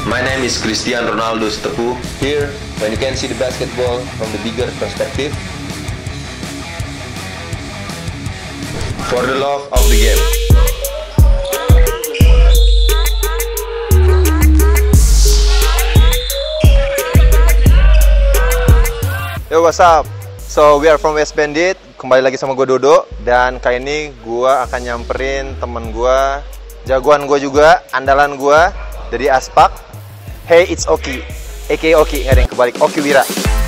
My name is Cristiano Ronaldo Tepu. Here, when you can see the basketball from the bigger perspective, for the love of the game. Yo, what's up? So, we are from West Bandit. Kembali lagi sama gue Dodo. Dan kali ini gue akan nyamperin temen gue, jagoan gue juga, andalan gue dari Aspak. Hey, it's Oki, aka Oki, nggak ada yang kebalik, Oki Wira.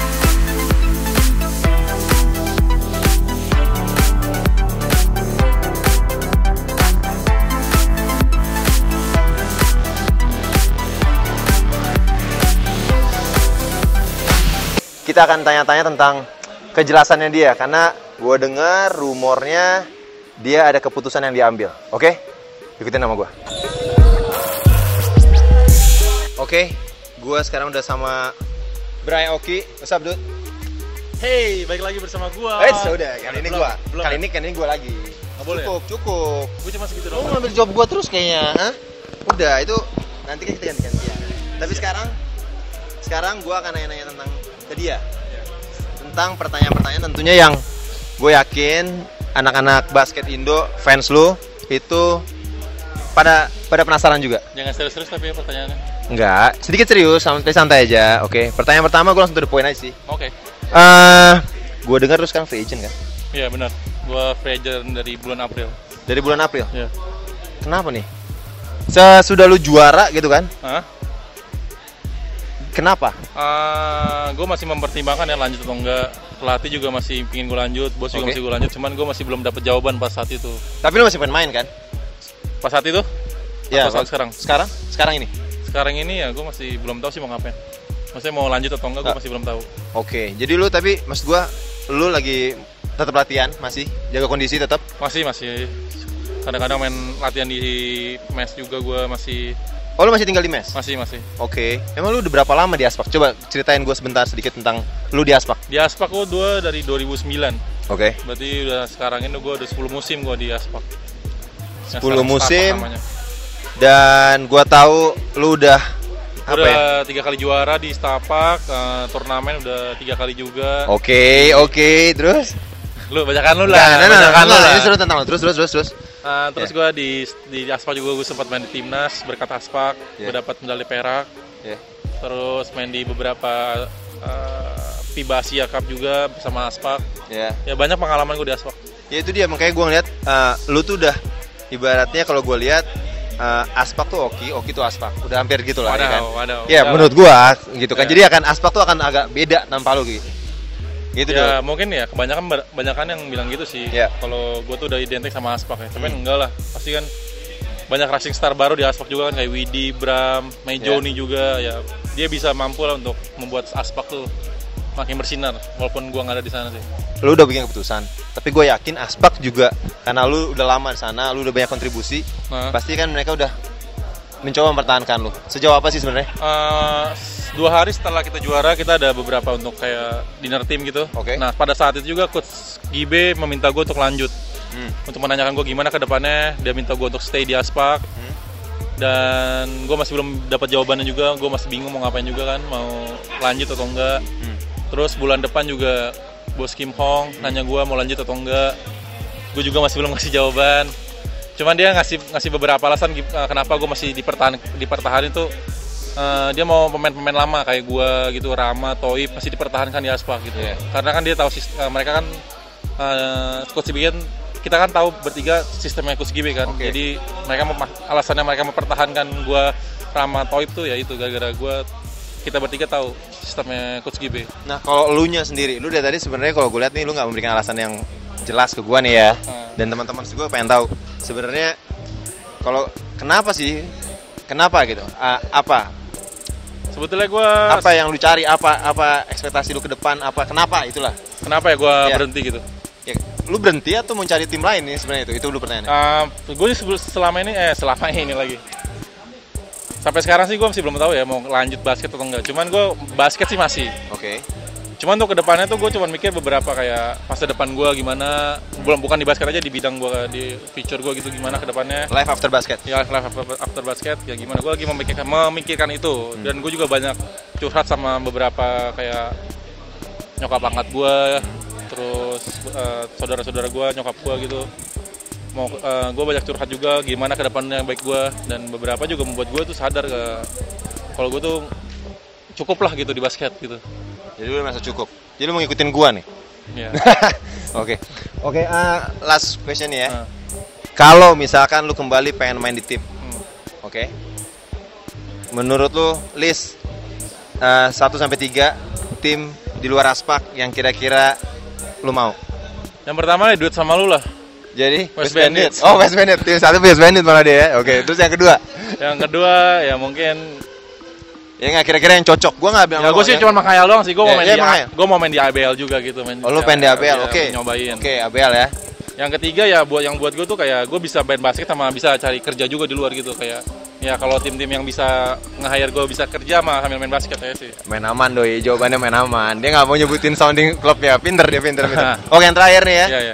Kita akan tanya-tanya tentang kejelasannya dia, karena gue dengar rumornya dia ada keputusan yang diambil. Oke? Ikutin nama gue. Oke, gue sekarang udah sama Bray Oki. What's up, dude? Hey, balik lagi bersama gua. Udah, kali ini gue. Kali ini gue lagi. Nggak boleh. Cukup. Gue cuma segitu Lu doang. ngambil job gue terus kayaknya, hah? Udah, itu nanti kan kita ganti-gantian. Tapi sekarang gue akan nanya-nanya tentang ke dia. Tentang pertanyaan-pertanyaan tentunya yang gue yakin anak-anak basket Indo, fans lu itu pada penasaran juga. Jangan serius-serius tapi ya pertanyaannya. Enggak, sedikit serius, santai aja. Oke, pertanyaan pertama gue langsung to the point aja sih. Oke. Gue dengar lu sekarang free agent kan? Iya benar. Gua free agent dari bulan April. Dari bulan April? Iya. Kenapa nih? Sesudah lu juara gitu kan? Hah? Kenapa? Gue masih mempertimbangkan ya lanjut atau enggak. Pelatih juga masih pingin gue lanjut, bos juga masih gue lanjut. Cuman gue masih belum dapet jawaban pas saat itu. Tapi lu masih pengen main kan? Pas saat itu? Iya. Atau saat sekarang? Sekarang ini? Sekarang ini ya gue masih belum tahu sih mau ngapain. Maksudnya mau lanjut atau enggak gue masih belum tahu. Oke, jadi lu tapi maksud gua lu lagi tetap latihan, masih jaga kondisi tetap? Masih. Kadang-kadang main latihan di mes juga gue masih. Oh, lu masih tinggal di mes? Masih. Oke. Emang lu udah berapa lama di Aspak? Coba ceritain gue sebentar sedikit tentang lu di Aspak. Di Aspak gue dari 2009. Oke. Berarti udah sekarang ini gue udah 10 musim gue di Aspak. 10 musim. Dan gue tahu lu udah udah 3 kali juara di Stapak, turnamen udah 3 kali juga. Oke, terus? Lu bacakan lu lah. Ini seru tentang lu. Terus. Terus gue di Aspak juga gue sempat main di timnas berkat Aspak, gue dapat medali perak. Terus main di beberapa FIBA Asia Cup juga bersama Aspak. Ya banyak pengalaman gue di Aspak. Ya itu dia, makanya gue ngeliat lu tuh udah ibaratnya kalau gue lihat Aspak tuh Oki tuh Aspak. Udah hampir gitu lah ya kan. Ya menurut gue gitu kan. Jadi akan Aspak tuh akan agak beda tanpa lu gitu. Gitu ya dong. Mungkin ya kebanyakan yang bilang gitu sih. Kalau gue tuh udah identik sama Aspak ya. Tapi enggak lah, pasti kan banyak rising star baru di Aspak juga kan, kayak Widi, Bram, Mejoni juga ya. Dia bisa mampu lah untuk membuat Aspak tuh makin bersinar walaupun gue nggak ada di sana sih. Lu udah bikin keputusan, tapi gue yakin Aspak juga karena lu udah lama di sana, lu udah banyak kontribusi, pasti kan mereka udah mencoba mempertahankan lu. Sejauh apa sih sebenarnya? 2 hari setelah kita juara, kita ada beberapa untuk kayak dinner team gitu. Nah pada saat itu juga coach Gibe meminta gue untuk lanjut, untuk menanyakan gue gimana ke depannya. Dia minta gue untuk stay di Aspak, dan gue masih belum dapat jawabannya juga. Gue masih bingung mau ngapain juga kan, mau lanjut atau enggak. Terus bulan depan juga bos Kim Hong nanya gue mau lanjut atau enggak. Gue juga masih belum ngasih jawaban. Cuman dia ngasih beberapa alasan kenapa gue masih dipertahanin tuh. Dia mau pemain-pemain lama kayak gue gitu, Rama, Toib masih dipertahankan di Aspak gitu. Karena kan dia tahu mereka kan coach Gibe, kita kan tahu bertiga sistemnya coach Gibe kan. Jadi alasannya mereka mempertahankan gue, Rama, Toib tuh ya itu gara-gara kita bertiga tahu sistemnya coach Gibe. Nah kalau elunya sendiri, lu dari tadi sebenarnya kalau gue lihat nih lu nggak memberikan alasan yang jelas ke gue nih ya. Dan teman-teman gue pengen tahu sebenarnya kalau kenapa gitu? Apa? Sebetulnya gue apa yang lu cari? Apa ekspektasi lu ke depan? Kenapa itulah? Kenapa ya gue berhenti gitu? Ya, lu berhenti atau mau cari tim lain nih sebenarnya itu dulu pertanyaannya. Gue selama ini lagi. Sampai sekarang sih gue masih belum tahu ya mau lanjut basket atau enggak. Cuman gue basket sih masih. Cuman untuk kedepannya tuh gue cuma mikir beberapa kayak masa depan gue gimana, bukan di basket aja, di bidang gue, di future gue gitu gimana kedepannya. Life after basket. Ya life after basket ya gimana, gue lagi memikirkan itu. Dan gue juga banyak curhat sama beberapa kayak nyokap angkat gue, terus saudara-saudara gue, nyokap gue gitu. Gue banyak curhat juga gimana kedepannya yang baik gue, dan beberapa juga membuat gue tuh sadar kalau gue tuh cukup lah gitu di basket gitu. Jadi lu merasa cukup. Jadi lu mau ngikutin gua nih. Iya. Oke, last question ya. Kalau misalkan lu kembali pengen main di tim, oke? Menurut lu list 1 sampai 3 tim di luar Aspak yang kira-kira lu mau? Yang pertama duet sama lu lah. Jadi West Bandits. Oh, West Bandits. Tim 1 West Bandits malah dia ya. Oke, terus yang kedua? Yang kedua ya mungkin ya nggak kira-kira yang cocok. Gue nggak bilang. Ya gue sih cuma menghayal doang sih. Gue mau main di ABL juga gitu. Oh lu pengen di ABL, oke. Nyobain. Oke, ABL ya. Yang ketiga ya buat gue tuh kayak gue bisa main basket sama bisa cari kerja juga di luar gitu, kayak ya kalau tim-tim yang bisa nge-hire gue bisa kerja sama sambil main basket ya sih. Main aman doi, jawabannya main aman. Dia nggak mau nyebutin sounding klubnya. Pinter. Oke, yang terakhir nih ya. Iya.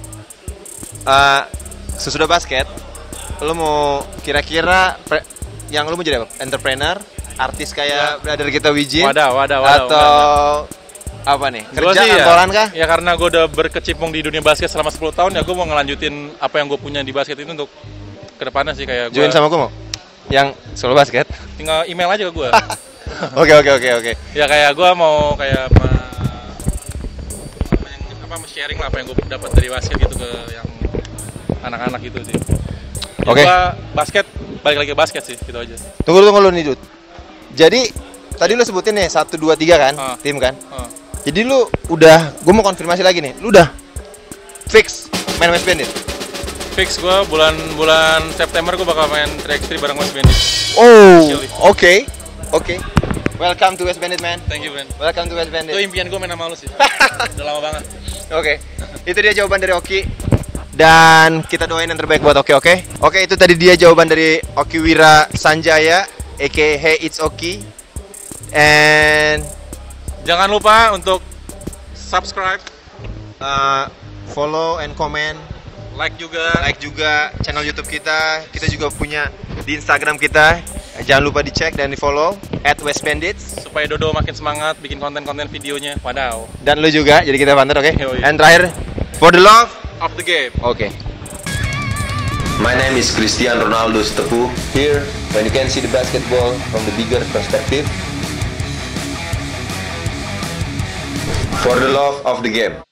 Sesudah basket, lu mau kira-kira yang lu mau jadi apa? Entrepreneur? Artis kayak brother kita Wijin? Wadah. Atau apa nih? Kerja kantoran kah? Ya karena gue udah berkecimpung di dunia basket selama 10 tahun ya gue mau ngelanjutin apa yang gue punya di basket itu untuk kedepannya sih, kayak gue. Join sama gue mau? Yang solo basket? Tinggal email aja ke gue. Oke. Ya kayak gue mau kayak sharing lah apa yang gue dapat dari basket gitu ke yang anak-anak gitu sih. Oke. Basket, balik lagi ke basket sih, gitu aja. Tunggu lu nih, Dut. Jadi tadi lu sebutin nih 1, 2, 3 kan, tim kan. Jadi lu udah, gue mau konfirmasi lagi nih, lu udah fix main West Bandit? Fix, gue bulan September gue bakal main 3x3 bareng West Bandit. Oh, oke. Welcome to West Bandit, man. Thank you, man. Welcome to West Bandit. Itu impian gue main sama lu sih. Udah lama banget. Oke. Itu dia jawaban dari Oki. Dan kita doain yang terbaik buat Oki, oke? Oke, itu tadi dia jawaban dari Oki Wira Sanjaya, aka Hey It's Oki. And jangan lupa untuk subscribe, follow and comment, like juga channel YouTube kita. Kita juga punya di Instagram kita. Jangan lupa dicek dan di follow @westbandits supaya Dodo makin semangat bikin konten-konten videonya. Wadaw. Dan lu juga, jadi kita partner, oke? Yoi. And terakhir, for the love of the game. Oke. My name is Cristiano Ronaldo Stepu. Here, when you can see the basketball from the bigger perspective, for the love of the game.